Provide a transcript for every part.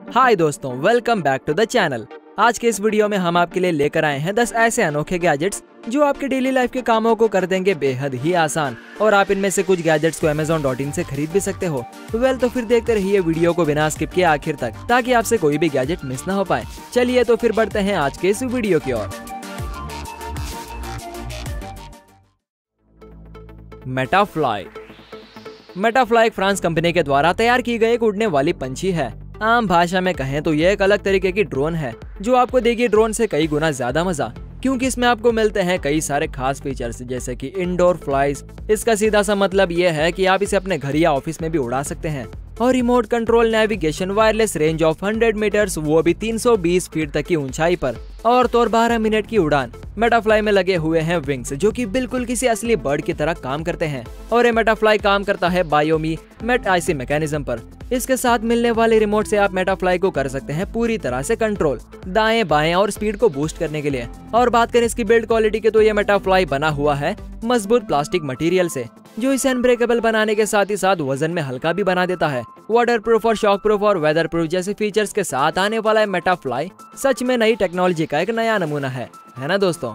हाय दोस्तों, welcome back to the channel. आज के इस वीडियो में हम आपके लिए लेकर आए हैं 10 ऐसे अनोखे गैजेट्स जो आपके डेली लाइफ के कामों को कर देंगे बेहद ही आसान। और आप इनमें से कुछ गैजेट्स को Amazon.in से खरीद भी सकते हो। तो फिर देखते रहिए वीडियो को बिना स्किप किए आखिर तक, ताकि आपसे कोई भी गैजेट मिस ना हो पाए। चलिए तो फिर बढ़ते हैं आज के इस वीडियो की ओर। मेटाफ्लाई। मेटाफ्लाई एक फ्रांस कंपनी के द्वारा तैयार की गई एक उड़ने वाली पंछी है। आम भाषा में कहें तो यह एक अलग तरीके की ड्रोन है जो आपको देगी ड्रोन से कई गुना ज्यादा मजा, क्योंकि इसमें आपको मिलते हैं कई सारे खास फीचर्स जैसे कि इंडोर फ्लाइज। इसका सीधा सा मतलब यह है कि आप इसे अपने घर या ऑफिस में भी उड़ा सकते हैं। और remote control navigation, wireless range of 100 meters, वो भी 320 फीट तक की ऊंचाई पर, और तो 12 मिनट की उड़ान। मेटाफ्लाई में लगे हुए हैं विंग्स जो कि बिल्कुल किसी असली बर्ड की तरह काम करते हैं। और ये मेटाफ्लाई काम करता है बायोमी मेट आईसी मैकेनिज्म पर। इसके साथ मिलने वाले रिमोट से आप मेटाफ्लाई को कर सकते हैं पूरी तरह से कंट्रोल, दाएं बाएं और स्पीड को बूस्ट करने के लिए। और बात करें इसकी बिल्ड क्वालिटी की, तो ये मेटाफ्लाई बना हुआ है मजबूत प्लास्टिक मटेरियल से, जो इसे अनब्रेकेबल बनाने के साथ ही साथ वजन में हल्का भी बना देता है। वाटर प्रूफ और शॉक प्रूफ और वेदर प्रूफ जैसे फीचर्स के साथ आने वाला है मेटाफ्लाई सच में नई टेक्नोलॉजी का एक नया नमूना है ना दोस्तों।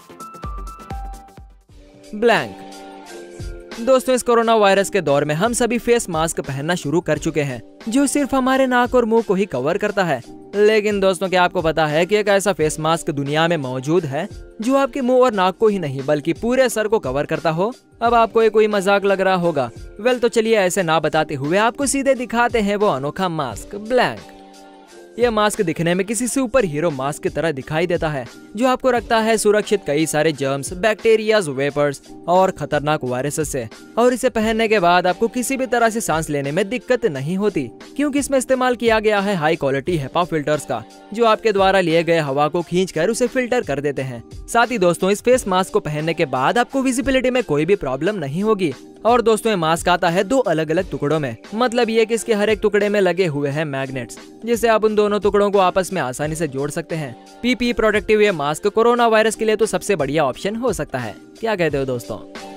ब्लैंक। दोस्तों, इस कोरोना वायरस के दौर में हम सभी फेस मास्क पहनना शुरू कर चुके हैं जो सिर्फ हमारे नाक और मुंह को ही कवर करता है। लेकिन दोस्तों, क्या आपको पता है कि एक ऐसा फेस मास्क दुनिया में मौजूद है जो आपके मुंह और नाक को ही नहीं बल्कि पूरे सर को कवर करता हो? अब आपको ये कोई मजाक लग रहा होगा। तो चलिए ऐसे ना बताते हुए आपको सीधे दिखाते हैं वो अनोखा मास्क, ब्लैंक। यह मास्क दिखने में किसी सुपर हीरो मास्क की तरह दिखाई देता है जो आपको रखता है सुरक्षित कई सारे जर्म्स, बैक्टीरियाज, वेपर्स और खतरनाक वायरस से। और इसे पहनने के बाद आपको किसी भी तरह से सांस लेने में दिक्कत नहीं होती, क्योंकि इसमें इस्तेमाल किया गया है हाई क्वालिटी HEPA फिल्टर्स का, जो आपके द्वारा लिए गए हवा को खींचकर उसे फिल्टर कर देते हैं। साथ ही दोस्तों, इस फेस मास्क को पहनने के बाद आपको विजिबिलिटी में कोई भी प्रॉब्लम नहीं होगी। और दोस्तों, ये मास्क आता है 2 अलग अलग टुकड़ों में, मतलब ये कि इसके हर एक टुकड़े में लगे हुए हैं मैग्नेट्स, जिससे आप उन दोनों टुकड़ों को आपस में आसानी से जोड़ सकते हैं। पीपी प्रोटेक्टिव ये मास्क कोरोना वायरस के लिए तो सबसे बढ़िया ऑप्शन हो सकता है। क्या कहते हो दोस्तों?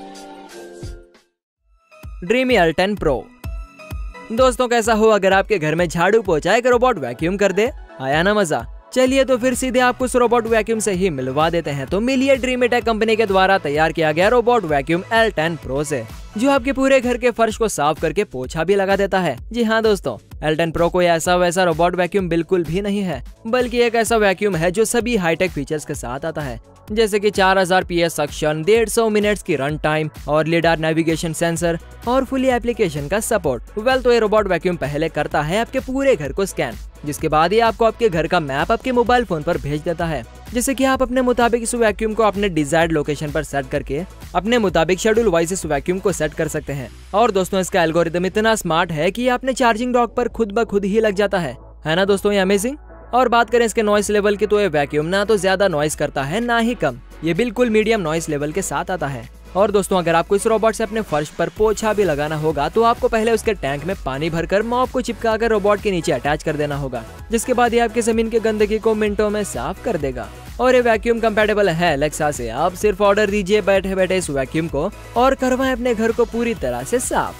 Dreame L10 Pro। दोस्तों, कैसा हो अगर आपके घर में झाड़ू पोछा एक रोबोट वैक्यूम कर दे? आया ना मजा? चलिए तो फिर सीधे आपको उस रोबोट वैक्यूम से ही मिलवा देते हैं। तो मिलिए ड्रीमी टेक कंपनी के द्वारा तैयार किया गया रोबोट वैक्यूम L10 Pro से, जो आपके पूरे घर के फर्श को साफ करके पोछा भी लगा देता है। जी हाँ दोस्तों, L10 Pro कोई ऐसा वैसा रोबोट वैक्यूम बिल्कुल भी नहीं है, बल्कि एक ऐसा वैक्यूम है जो सभी हाईटेक फीचर्स के साथ आता है, जैसे कि 4000 PS सक्शन, 150 मिनट्स की रन टाइम और लिडार नेविगेशन सेंसर और फुली एप्लीकेशन का सपोर्ट। तो ये रोबोट वैक्यूम पहले करता है आपके पूरे घर को स्कैन, जिसके बाद ये आपको आपके घर का मैप आपके मोबाइल फोन पर भेज देता है, जिससे कि आप अपने मुताबिक इस वैक्यूम को अपने डिजायर्ड लोकेशन पर सेट करके अपने मुताबिक शेड्यूल वाइज इस वैक्यूम को सेट कर सकते हैं। और दोस्तों, इसका एल्गोरिदम इतना स्मार्ट है कि अपने चार्जिंग डॉक पर खुद ब खुद ही लग जाता है ना दोस्तों? ये अमेजिंग। और बात करें इसके नॉइस लेवल की, तो ये वैक्यूम ना तो ज्यादा नॉइस करता है ना ही कम, ये बिल्कुल मीडियम नॉइस लेवल के साथ आता है। और दोस्तों, अगर आपको इस रोबोट से अपने फर्श पर पोछा भी लगाना होगा तो आपको पहले उसके टैंक में पानी भरकर मॉप को चिपकाकर रोबोट के नीचे अटैच कर देना होगा, जिसके बाद ये आपकी जमीन की गंदगी को मिनटों में साफ कर देगा। और ये वैक्यूम कंपैटिबल है एलेक्सा से। आप सिर्फ ऑर्डर दीजिए बैठे बैठे इस वैक्यूम को और करवाएं अपने घर को पूरी तरह से साफ।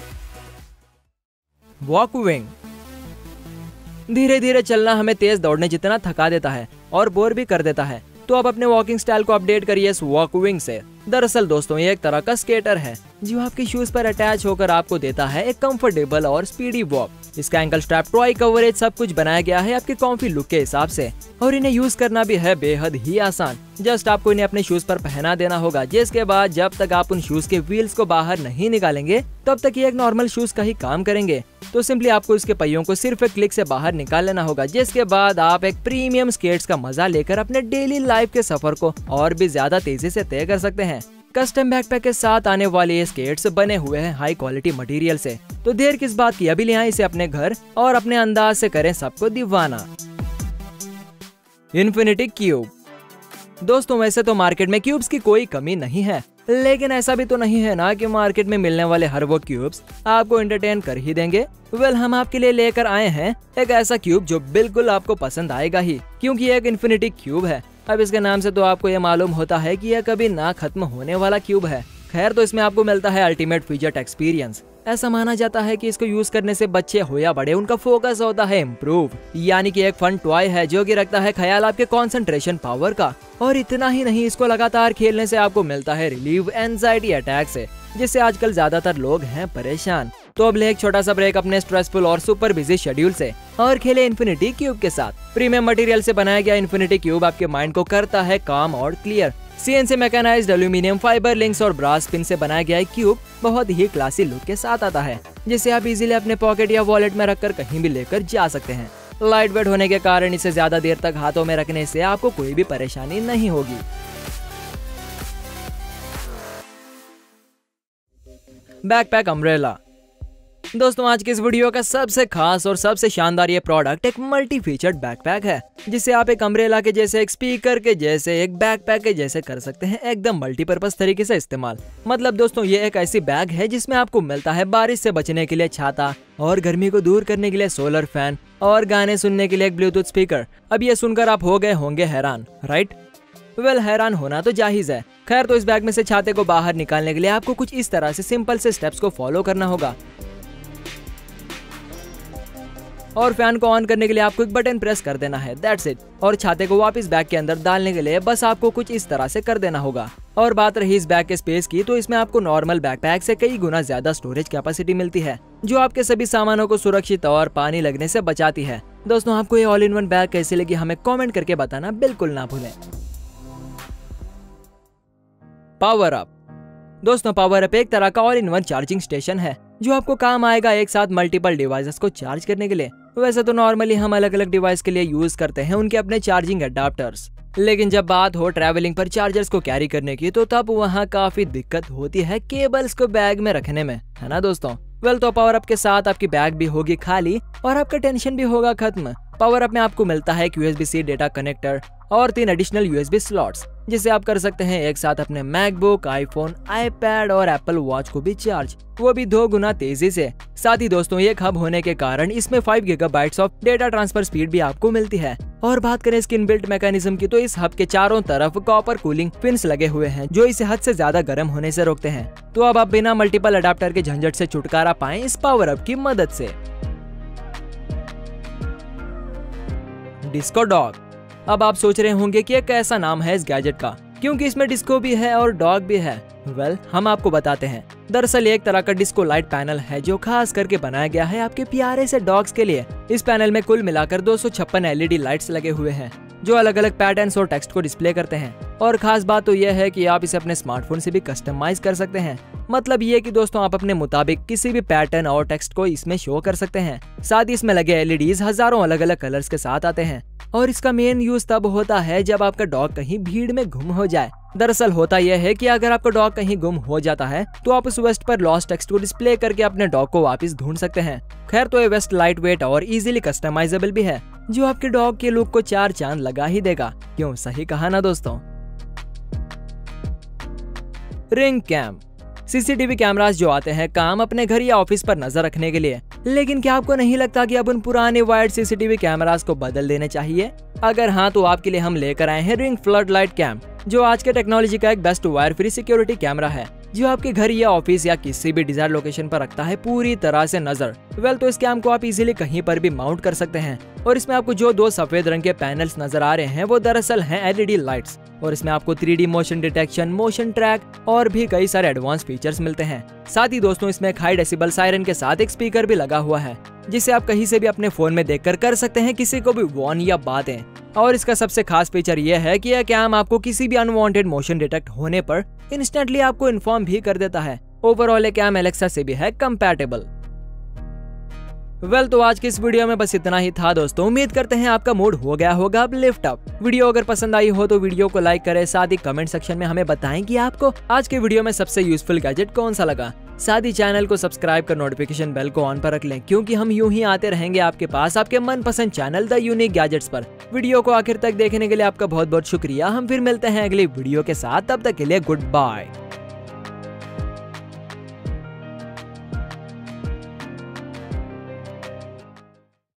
Walk wing. धीरे धीरे चलना हमें तेज दौड़ने जितना थका देता है और बोर भी कर देता है, तो आप अपने वॉकिंग स्टाइल को अपडेट करिए इस वॉक विंग से। दरअसल दोस्तों, ये एक तरह का स्केटर है जो आपके शूज पर अटैच होकर आपको देता है एक कंफर्टेबल और स्पीडी वॉक। इसका एंकल स्ट्रैप, टॉय कवरेज सब कुछ बनाया गया है आपके कॉम्फी लुक के हिसाब से, और इन्हें यूज करना भी है बेहद ही आसान। जस्ट आपको इन्हें अपने शूज पर पहना देना होगा, जिसके बाद जब तक आप उन शूज के व्हील्स को बाहर नहीं निकालेंगे तब तक ये एक नॉर्मल शूज का ही काम करेंगे। तो सिंपली आपको इसके पहियों को सिर्फ एक क्लिक से बाहर निकाल लेना होगा, जिसके बाद आप एक प्रीमियम स्केट्स का मजा लेकर अपने डेली लाइफ के सफर को और भी ज्यादा तेजी से तय कर सकते हैं। कस्टम बैकपैक के साथ आने वाले ये स्केट्स बने हुए हैं हाई क्वालिटी मटेरियल से। तो देर किस बात की, अभी ले आएं इसे अपने घर और अपने अंदाज से करें सबको दीवाना। Infinity cube. दोस्तों, वैसे तो मार्केट में क्यूब्स की कोई कमी नहीं है, लेकिन ऐसा भी तो नहीं है ना कि मार्केट में मिलने वाले हर वो क्यूब्स आपको एंटरटेन कर ही देंगे। हम आपके लिए लेकर आए हैं एक ऐसा क्यूब जो बिल्कुल आपको पसंद आएगा ही, क्योंकि ये एक इन्फिनिटी क्यूब है। अब इसके नाम से तो आपको ये मालूम होता है कि यह कभी ना खत्म होने वाला क्यूब है। खैर, तो इसमें आपको मिलता है अल्टीमेट फीचर एक्सपीरियंस, ऐसा माना जाता है कि इसको यूज करने से बच्चे हो या बड़े उनका फोकस होता है इम्प्रूव। यानी कि एक फन टॉय है जो कि रखता है ख्याल आपके कंसंट्रेशन पावर का। और इतना ही नहीं, इसको लगातार खेलने से आपको मिलता है रिलीव एंजाइटी अटैक से, जिससे आजकल ज्यादातर लोग हैं परेशान। तो अब ले एक छोटा सा ब्रेक अपने स्ट्रेसफुल और सुपर बिजी शेड्यूल से और खेले इन्फिनिटी क्यूब के साथ। प्रीमियम मटेरियल से बनाया गया इन्फिनिटी क्यूब आपके माइंड को करता है काम और clear. CNC mechanised aluminium fibre links और ब्रास पिन से बनाया गया क्यूब बहुत ही क्लासी लुक के साथ आता है, जिसे आप इजीली अपने पॉकेट या वॉलेट में रखकर कहीं भी लेकर जा सकते हैं। लाइट वेट होने के कारण इसे ज्यादा देर तक हाथों में रखने से आपको कोई भी परेशानी नहीं होगी। Backpack umbrella. दोस्तों, आज के इस वीडियो का सबसे खास और सबसे शानदार ये प्रोडक्ट एक मल्टी फीचर्ड बैकपैक है, जिसे आप एक अम्ब्रेला के जैसे, एक स्पीकर के जैसे, एक बैकपैक के जैसे कर सकते हैं एकदम मल्टीपर्पज तरीके से इस्तेमाल। मतलब दोस्तों, ये एक ऐसी बैग है जिसमें आपको मिलता है बारिश से बचने के लिए छाता और गर्मी को दूर करने के लिए सोलर फैन और गाने सुनने के लिए एक ब्लूटूथ स्पीकर। अब ये सुनकर आप हो गए होंगे हैरान, राइट? वेल, हैरान होना तो जायज है। खैर, तो इस बैग में से छाते को बाहर निकालने के लिए आपको कुछ इस तरह से सिंपल से स्टेप्स को फॉलो करना होगा। और फैन को ऑन करने के लिए आपको एक बटन प्रेस कर देना है, दैट्स इट। और छाते को वापस बैग के अंदर डालने के लिए बस आपको कुछ इस तरह से कर देना होगा। और बात रही इस बैग के स्पेस की, तो इसमें आपको नॉर्मल बैकपैक से कई गुना ज्यादा स्टोरेज कैपेसिटी मिलती है, जो आपके सभी सामानों को सुरक्षित और पानी लगने से बचाती है। दोस्तों, आपको ये ऑल इन वन बैग कैसी लगी हमें कॉमेंट करके बताना बिल्कुल ना भूलें। Power up. दोस्तों, पावर अप एक तरह का all in one charging station है जो आपको काम आएगा एक साथ मल्टीपल डिवाइसेस को चार्ज करने के लिए। वैसे तो नॉर्मली हम अलग अलग डिवाइस के लिए यूज करते हैं उनके अपने चार्जिंग अडाप्टर्स, लेकिन जब बात हो ट्रैवलिंग पर चार्जर्स को कैरी करने की, तो तब वहाँ काफी दिक्कत होती है केबल्स को बैग में रखने में, है ना दोस्तों? वेल, तो पावर अप के साथ आपकी बैग भी होगी खाली और आपका टेंशन भी होगा खत्म। पावर अप में आपको मिलता है एक USB-C डेटा कनेक्टर और 3 एडिशनल USB स्लॉट्स, जिसे आप कर सकते हैं एक साथ अपने मैकबुक, आईफोन, आईपैड और एप्पल वॉच को भी चार्ज, वो भी 2 गुना तेजी से। साथ ही दोस्तों, ये हब होने के कारण इसमें 5 GB of data transfer speed भी आपको मिलती है। और बात करें इसकी इनबिल्ट मैकेनिज्म की, तो इस हब के चारों तरफ कॉपर कूलिंग पिन्स लगे हुए हैं जो इसे हद से ज्यादा गर्म होने से रोकते हैं। तो अब आप बिना मल्टीपल अडाप्टर के झंझट से छुटकारा पाएं इस पावर अप की मदद से। Disco dog. अब आप सोच रहे होंगे कि एक कैसा नाम है इस गैजेट का, क्योंकि इसमें डिस्को भी है और डॉग भी है। वेल, हम आपको बताते हैं। दरअसल एक तरह का डिस्को लाइट पैनल है जो खास करके बनाया गया है आपके प्यारे से डॉग्स के लिए। इस पैनल में कुल मिलाकर 256 LED लाइट्स लगे हुए हैं जो अलग अलग पैटर्न्स और टेक्स्ट को डिस्प्ले करते हैं। और खास बात तो यह है कि आप इसे अपने स्मार्टफोन से भी कस्टमाइज कर सकते हैं। मतलब ये कि दोस्तों, आप अपने मुताबिक किसी भी पैटर्न और टेक्स्ट को इसमें शो कर सकते हैं। साथ ही इसमें लगे LEDs हजारों अलग अलग कलर्स के साथ आते हैं और इसका मेन यूज तब होता है जब आपका डॉग कहीं भीड़ में गुम हो जाए। दरअसल होता यह है कि अगर आपका डॉग कहीं गुम हो जाता है तो आप उस वेस्ट पर लॉस्ट टेक्स्ट को डिस्प्ले करके अपने डॉग को वापस ढूंढ सकते हैं। खैर, तो ये वेस्ट लाइट वेट और इजीली कस्टमाइजेबल भी है, जो आपके डॉग के लुक को 4 चांद लगा ही देगा। क्यों, सही कहा ना दोस्तों? Ring cam. CCTV कैमरास जो आते हैं काम अपने घर या ऑफिस पर नजर रखने के लिए, लेकिन क्या आपको नहीं लगता कि अब उन पुराने वायर्ड CCTV कैमरास को बदल देने चाहिए? अगर हाँ, तो आपके लिए हम लेकर आए हैं रिंग फ्लड लाइट कैम, जो आज के टेक्नोलॉजी का एक best wire free security camera है, जो आपके घर या ऑफिस या किसी भी डिजायर लोकेशन पर रखता है पूरी तरह से नजर। वेल, तो इस कैम को आप इजीली कहीं पर भी माउंट कर सकते हैं। और इसमें आपको जो 2 सफेद रंग के पैनल्स नजर आ रहे हैं वो दरअसल हैं LED लाइट्स। और इसमें आपको 3D motion detection, motion track और भी कई सारे एडवांस फीचर्स मिलते हैं। साथ ही दोस्तों, इसमें एक हाई डेसिबल सायरन के साथ एक स्पीकर भी लगा हुआ है, जिसे आप कहीं से भी अपने फोन में देखकर कर सकते हैं किसी को भी वॉर्न या बातें। और इसका सबसे खास फीचर यह है कि यह कैम आपको किसी भी अनवांटेड मोशन डिटेक्ट होने पर इंस्टेंटली आपको इन्फॉर्म भी कर देता है। ओवरऑल ये कैम एलेक्सा से भी है कंपैटिबल। वेल, तो आज की इस वीडियो में बस इतना ही था दोस्तों। उम्मीद करते हैं आपका मूड हो गया होगा अब लिफ्ट अप। वीडियो अगर पसंद आई हो तो वीडियो को लाइक करें, साथ ही कमेंट सेक्शन में हमें बताएं कि आपको आज के वीडियो में सबसे यूजफुल गैजेट कौन सा लगा। साथ ही चैनल को सब्सक्राइब कर नोटिफिकेशन बेल को ऑन पर रख लें, क्योंकि हम यूं ही आते रहेंगे आपके पास आपके मनपसंद चैनल द यूनिक गैजेट्स पर। वीडियो को आखिर तक देखने के लिए आपका बहुत बहुत शुक्रिया। हम फिर मिलते हैं अगली वीडियो के साथ, तब तक के लिए गुड बाय।